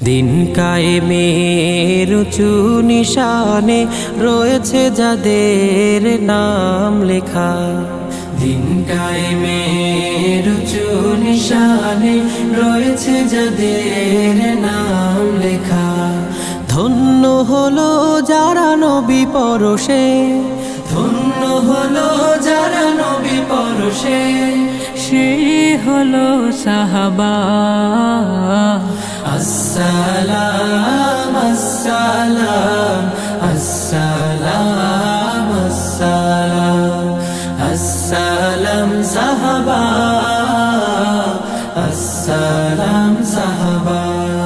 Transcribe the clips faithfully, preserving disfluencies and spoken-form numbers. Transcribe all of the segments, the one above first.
দিন কায়েমের উঁচু নিশানে রয়েছে যাদের নাম লেখা, দিন কায়েমের উঁচু নিশানে রয়েছে যাদের নাম লেখা। ধন্য হলো যারা নবী পরশে, ধন্য হলো যারা নবী পরশে, সে হলো সাহাবা। আসসালাম আসসালাম আসসালাম আসসালাম আসসালাম সাহাবা, আসসালাম সাহাবা।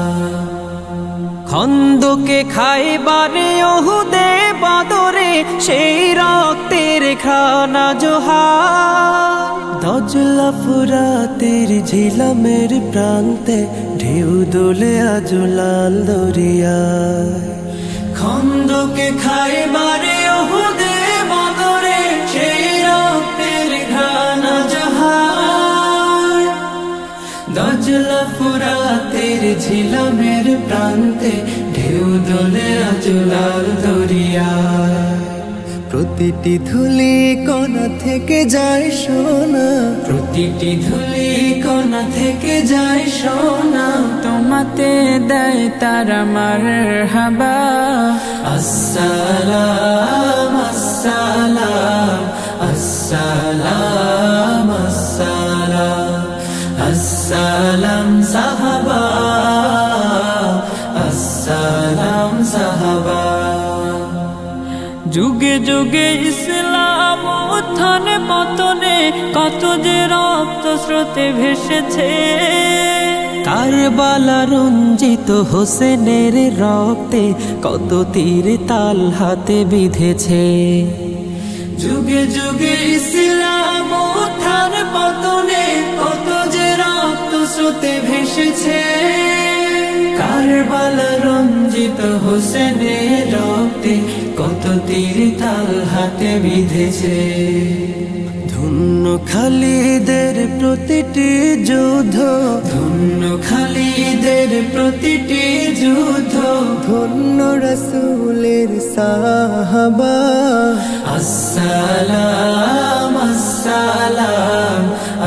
খন্দকে খাইবারে ওহুদে বদরে সেই রক্তের খানা জোহার, দজলা ফুরাতের ঝিলামের প্রান্তে ঢেউ দোলে আজ লাল দরিয়ায়। খন্দকে খাইবারে ওহুদে বদরে সেই রক্তের খানা জোহার, দজলা ফুরাতের ঝিলামের প্রান্তে ঢেউ দোলে আজ লাল দরিয়ায়। প্রতিটি ধুলি কণা থেকে যায় সোনা, প্রতিটি ধুলি কণা থেকে যায় সোনা, তোমাতে দেয় তারা মারহাবা। আসসালাম আসসালাম আসসালাম আসসালাম আসসালাম সাহাবা, আসসালাম সাহাবা। যুগে যুগে ইসলাম উত্থানে পতনে কত যে রক্ত স্রোতে ভেসেছে, কারবালা রঞ্জিত হোসেনের রক্তে কত তীর তাল হাতে বিঁধেছে। যুগে যুগে ইসলাম উত্থান পতনে কত যে রক্ত স্রোতে ভেসেছে, কারবালা রঞ্জিত হোসেনের রক্তে কত তীর তাল হাতে বিঁধেছে। ধন্য খালিদের প্রতিটি যুদ্ধ, ধন্য খালিদের প্রতিটি যুদ্ধ, ধন্য রাসূলের সাহাবা। আসসালাম আসসালাম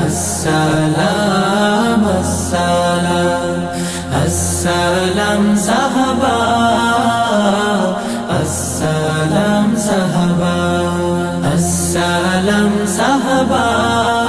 আসসালাম আসসালাম আসসালাম সাহাবা, আসসালাম সাহাবা, আসসালাম সাহাবা।